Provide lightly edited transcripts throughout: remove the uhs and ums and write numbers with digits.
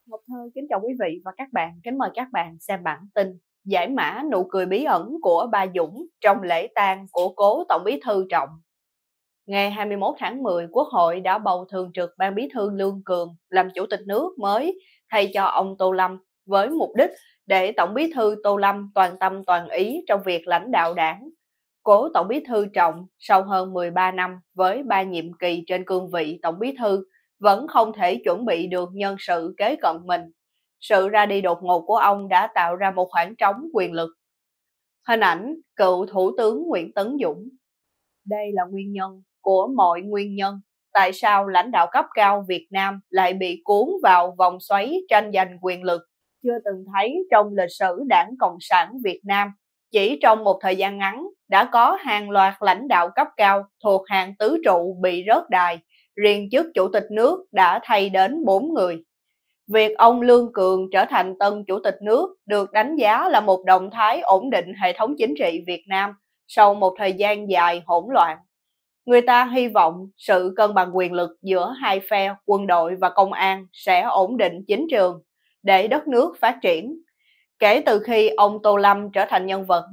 Ngọc Thơ kính chào quý vị và các bạn, kính mời các bạn xem bản tin giải mã nụ cười bí ẩn của bà Dũng trong lễ tang của cố Tổng Bí thư Trọng. Ngày 21 tháng 10, Quốc hội đã bầu Thường trực Ban Bí thư Lương Cường làm Chủ tịch nước mới thay cho ông Tô Lâm với mục đích để Tổng Bí thư Tô Lâm toàn tâm toàn ý trong việc lãnh đạo đảng. Cố Tổng Bí thư Trọng sau hơn 13 năm với 3 nhiệm kỳ trên cương vị Tổng Bí thư vẫn không thể chuẩn bị được nhân sự kế cận mình. Sự ra đi đột ngột của ông đã tạo ra một khoảng trống quyền lực. Hình ảnh cựu Thủ tướng Nguyễn Tấn Dũng. Đây là nguyên nhân của mọi nguyên nhân. Tại sao lãnh đạo cấp cao Việt Nam lại bị cuốn vào vòng xoáy tranh giành quyền lực chưa từng thấy trong lịch sử Đảng Cộng sản Việt Nam? Chỉ trong một thời gian ngắn, đã có hàng loạt lãnh đạo cấp cao thuộc hàng tứ trụ bị rớt đài, riêng chức Chủ tịch nước đã thay đến 4 người. Việc ông Lương Cường trở thành tân Chủ tịch nước được đánh giá là một động thái ổn định hệ thống chính trị Việt Nam sau một thời gian dài hỗn loạn. Người ta hy vọng sự cân bằng quyền lực giữa hai phe quân đội và công an sẽ ổn định chính trường để đất nước phát triển. Kể từ khi ông Tô Lâm trở thành nhân vật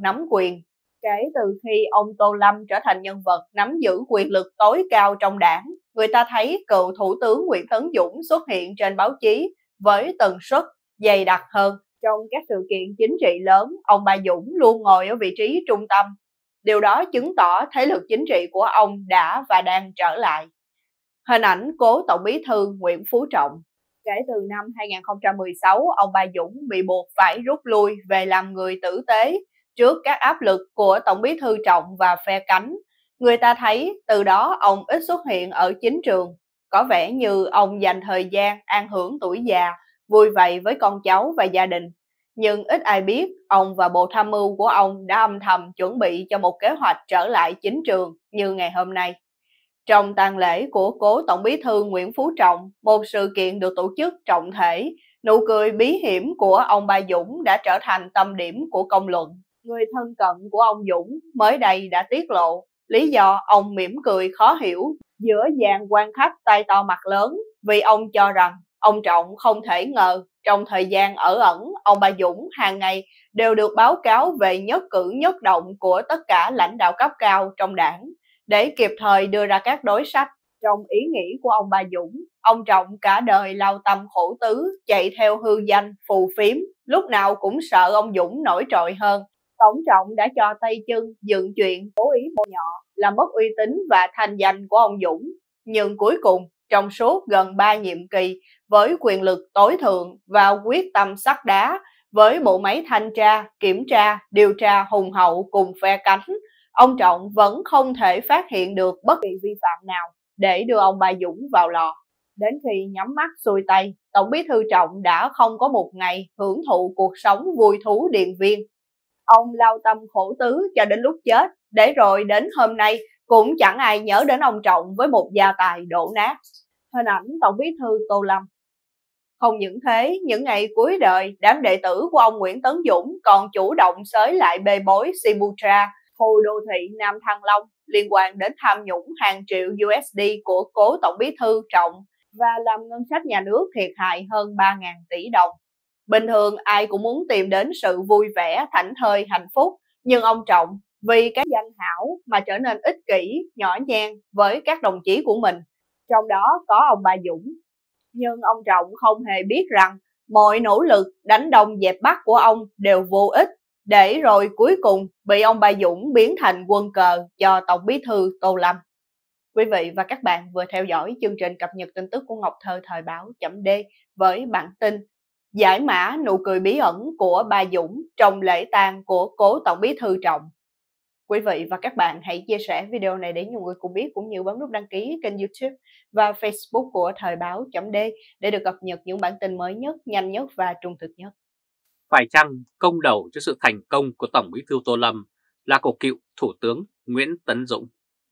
nắm giữ quyền lực tối cao trong đảng, người ta thấy cựu Thủ tướng Nguyễn Tấn Dũng xuất hiện trên báo chí với tần suất dày đặc hơn. Trong các sự kiện chính trị lớn, ông Ba Dũng luôn ngồi ở vị trí trung tâm. Điều đó chứng tỏ thế lực chính trị của ông đã và đang trở lại. Hình ảnh cố Tổng Bí thư Nguyễn Phú Trọng. Kể từ năm 2016, ông Ba Dũng bị buộc phải rút lui về làm người tử tế trước các áp lực của Tổng Bí thư Trọng và phe cánh. Người ta thấy từ đó ông ít xuất hiện ở chính trường, có vẻ như ông dành thời gian an hưởng tuổi già, vui vầy với con cháu và gia đình. Nhưng ít ai biết ông và bộ tham mưu của ông đã âm thầm chuẩn bị cho một kế hoạch trở lại chính trường như ngày hôm nay. Trong tang lễ của cố Tổng Bí thư Nguyễn Phú Trọng, một sự kiện được tổ chức trọng thể, nụ cười bí hiểm của ông Ba Dũng đã trở thành tâm điểm của công luận. Người thân cận của ông Dũng mới đây đã tiết lộ lý do ông mỉm cười khó hiểu giữa dàn quan khách tay to mặt lớn, vì ông cho rằng ông Trọng không thể ngờ trong thời gian ở ẩn, ông Ba Dũng hàng ngày đều được báo cáo về nhất cử nhất động của tất cả lãnh đạo cấp cao trong đảng, để kịp thời đưa ra các đối sách. Trong ý nghĩ của ông Ba Dũng, ông Trọng cả đời lao tâm khổ tứ, chạy theo hư danh, phù phiếm, lúc nào cũng sợ ông Dũng nổi trội hơn. Tổng Trọng đã cho tay chân dựng chuyện cố ý bôi nhọ, làm mất uy tín và thanh danh của ông Dũng. Nhưng cuối cùng, trong suốt gần 3 nhiệm kỳ, với quyền lực tối thượng và quyết tâm sắt đá, với bộ máy thanh tra, kiểm tra, điều tra hùng hậu cùng phe cánh, ông Trọng vẫn không thể phát hiện được bất kỳ vi phạm nào để đưa ông Ba Dũng vào lò. Đến khi nhắm mắt xuôi tay, Tổng Bí thư Trọng đã không có một ngày hưởng thụ cuộc sống vui thú điện viên. Ông lao tâm khổ tứ cho đến lúc chết, để rồi đến hôm nay cũng chẳng ai nhớ đến ông Trọng với một gia tài đổ nát. Hình ảnh Tổng Bí thư Tô Lâm. Không những thế, những ngày cuối đời, đám đệ tử của ông Nguyễn Tấn Dũng còn chủ động xới lại bê bối Sibutra, khu đô thị Nam Thăng Long, liên quan đến tham nhũng hàng triệu USD của cố Tổng Bí thư Trọng và làm ngân sách nhà nước thiệt hại hơn 3.000 tỷ đồng. Bình thường ai cũng muốn tìm đến sự vui vẻ, thảnh thơi, hạnh phúc, nhưng ông Trọng vì cái danh hảo mà trở nên ích kỷ, nhỏ nhen với các đồng chí của mình, trong đó có ông Ba Dũng. Nhưng ông Trọng không hề biết rằng mọi nỗ lực đánh đông dẹp Bắc của ông đều vô ích, để rồi cuối cùng bị ông Ba Dũng biến thành quân cờ cho Tổng Bí thư Tô Lâm. Quý vị và các bạn vừa theo dõi chương trình cập nhật tin tức của Ngọc Thơ thời báo.d với bản tin giải mã nụ cười bí ẩn của Ba Dũng trong lễ tang của cố Tổng Bí thư Trọng. Quý vị và các bạn hãy chia sẻ video này để nhiều người cùng biết, cũng như bấm nút đăng ký kênh YouTube và Facebook của thời báo.d để được cập nhật những bản tin mới nhất, nhanh nhất và trung thực nhất. Phải chăng công đầu cho sự thành công của Tổng Bí thư Tô Lâm là của cựu Thủ tướng Nguyễn Tấn Dũng?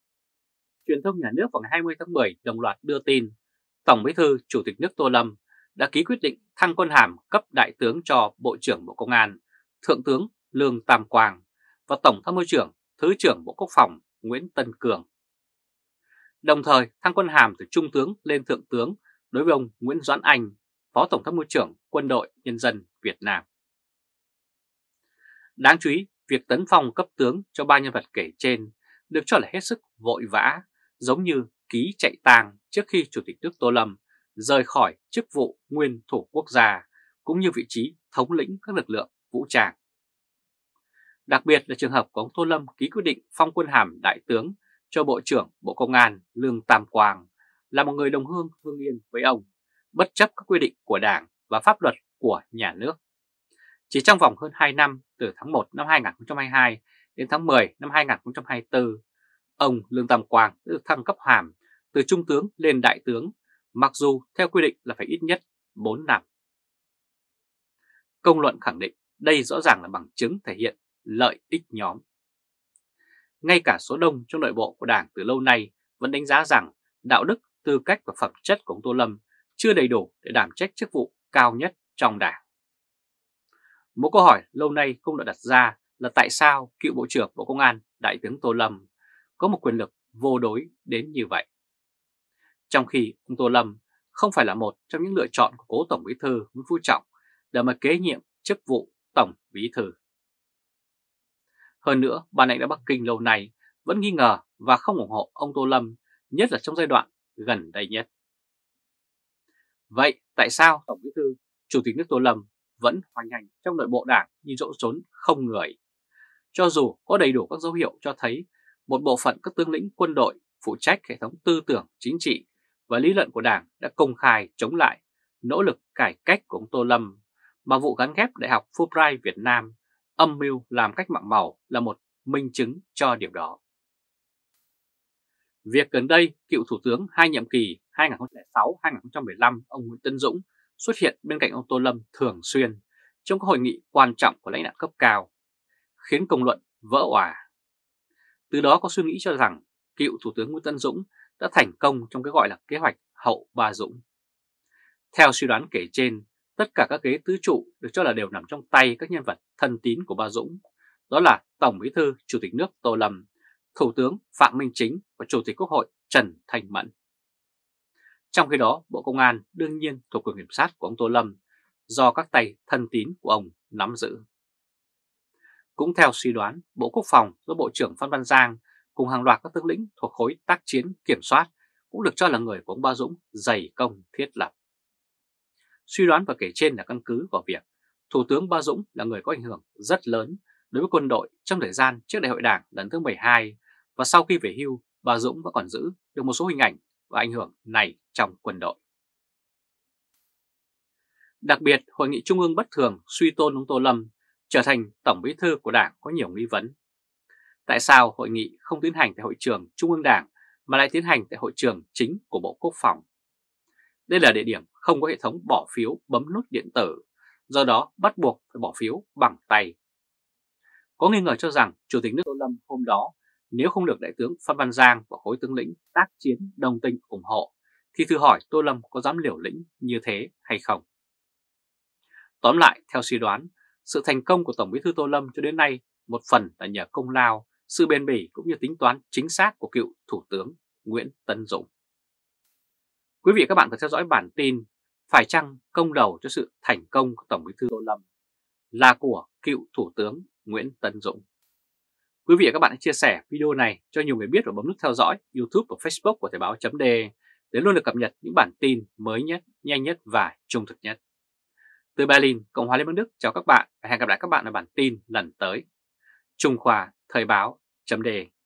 Truyền thông nhà nước vào ngày 20 tháng 10 đồng loạt đưa tin Tổng Bí thư Chủ tịch nước Tô Lâm đã ký quyết định thăng quân hàm cấp đại tướng cho Bộ trưởng Bộ Công an Thượng tướng Lương Tam Quang và Tổng tham mưu trưởng Thứ trưởng Bộ Quốc phòng Nguyễn Tân Cường. Đồng thời thăng quân hàm từ Trung tướng lên Thượng tướng đối với ông Nguyễn Doãn Anh, Phó Tổng tham mưu trưởng Quân đội Nhân dân Việt Nam. Đáng chú ý, việc tấn phong cấp tướng cho ba nhân vật kể trên được cho là hết sức vội vã, giống như ký chạy tang trước khi Chủ tịch nước Tô Lâm rời khỏi chức vụ nguyên thủ quốc gia cũng như vị trí thống lĩnh các lực lượng vũ trang. Đặc biệt là trường hợp của ông Tô Lâm ký quyết định phong quân hàm đại tướng cho Bộ trưởng Bộ Công an Lương Tam Quang, là một người đồng hương hương yên với ông, bất chấp các quy định của Đảng và pháp luật của nhà nước. Chỉ trong vòng hơn 2 năm, từ tháng 1 năm 2022 đến tháng 10 năm 2024, ông Lương Tam Quang đã được thăng cấp hàm từ trung tướng lên đại tướng, mặc dù theo quy định là phải ít nhất 4 năm. Công luận khẳng định đây rõ ràng là bằng chứng thể hiện lợi ích nhóm. Ngay cả số đông trong nội bộ của Đảng từ lâu nay vẫn đánh giá rằng đạo đức, tư cách và phẩm chất của ông Tô Lâm chưa đầy đủ để đảm trách chức vụ cao nhất trong Đảng. Một câu hỏi lâu nay cũng đã đặt ra là tại sao cựu Bộ trưởng Bộ Công an Đại tướng Tô Lâm có một quyền lực vô đối đến như vậy, trong khi ông Tô Lâm không phải là một trong những lựa chọn của cố Tổng Bí thư Nguyễn Phú Trọng để mà kế nhiệm chức vụ Tổng Bí thư. Hơn nữa, ban lãnh đạo Bắc Kinh lâu nay vẫn nghi ngờ và không ủng hộ ông Tô Lâm, nhất là trong giai đoạn gần đây nhất. Vậy tại sao Tổng Bí thư Chủ tịch nước Tô Lâm vẫn hoành hành trong nội bộ Đảng như chỗ trốn không người? Cho dù có đầy đủ các dấu hiệu cho thấy một bộ phận các tướng lĩnh quân đội phụ trách hệ thống tư tưởng chính trị và lý luận của Đảng đã công khai chống lại nỗ lực cải cách của ông Tô Lâm, mà vụ gắn ghép Đại học Fulbright Việt Nam âm mưu làm cách mạng màu là một minh chứng cho điều đó. Việc gần đây, cựu Thủ tướng hai nhiệm kỳ 2006-2015 ông Nguyễn Tấn Dũng xuất hiện bên cạnh ông Tô Lâm thường xuyên trong các hội nghị quan trọng của lãnh đạo cấp cao, khiến công luận vỡ òa. Từ đó có suy nghĩ cho rằng cựu Thủ tướng Nguyễn Tấn Dũng đã thành công trong cái gọi là kế hoạch hậu Ba Dũng. Theo suy đoán kể trên, tất cả các ghế tứ trụ được cho là đều nằm trong tay các nhân vật thân tín của Ba Dũng, đó là Tổng Bí thư Chủ tịch nước Tô Lâm, Thủ tướng Phạm Minh Chính và Chủ tịch Quốc hội Trần Thanh Mẫn. Trong khi đó, Bộ Công an đương nhiên thuộc quyền kiểm soát của ông Tô Lâm do các tay thân tín của ông nắm giữ. Cũng theo suy đoán, Bộ Quốc phòng do Bộ trưởng Phan Văn Giang cùng hàng loạt các tướng lĩnh thuộc khối tác chiến kiểm soát cũng được cho là người của ông Ba Dũng dày công thiết lập. Suy đoán và kể trên là căn cứ vào việc Thủ tướng Ba Dũng là người có ảnh hưởng rất lớn đối với quân đội trong thời gian trước Đại hội Đảng lần thứ 12, và sau khi về hưu, Ba Dũng vẫn còn giữ được một số hình ảnh và ảnh hưởng này trong quân đội. Đặc biệt, Hội nghị Trung ương bất thường suy tôn ông Tô Lâm trở thành Tổng Bí thư của Đảng có nhiều nghi vấn. Tại sao hội nghị không tiến hành tại hội trường Trung ương Đảng mà lại tiến hành tại hội trường chính của Bộ Quốc phòng? Đây là địa điểm không có hệ thống bỏ phiếu bấm nút điện tử, do đó bắt buộc phải bỏ phiếu bằng tay. Có nghi ngờ cho rằng Chủ tịch nước Tô Lâm hôm đó nếu không được Đại tướng Phan Văn Giang và khối tướng lĩnh tác chiến đồng tình ủng hộ, thì thử hỏi Tô Lâm có dám liều lĩnh như thế hay không? Tóm lại, theo suy đoán, sự thành công của Tổng Bí thư Tô Lâm cho đến nay một phần là nhờ công lao, sự bền bỉ cũng như tính toán chính xác của cựu Thủ tướng Nguyễn Tấn Dũng. Quý vị và các bạn vừa theo dõi bản tin phải chăng công đầu cho sự thành công của Tổng Bí thư Tô Lâm là của cựu Thủ tướng Nguyễn Tấn Dũng. Quý vị và các bạn hãy chia sẻ video này cho nhiều người biết và bấm nút theo dõi YouTube và Facebook của Thời báo.de để luôn được cập nhật những bản tin mới nhất, nhanh nhất và trung thực nhất. Từ Berlin, Cộng hòa Liên bang Đức chào các bạn và hẹn gặp lại các bạn ở bản tin lần tới. Trung Khoa Thời báo.de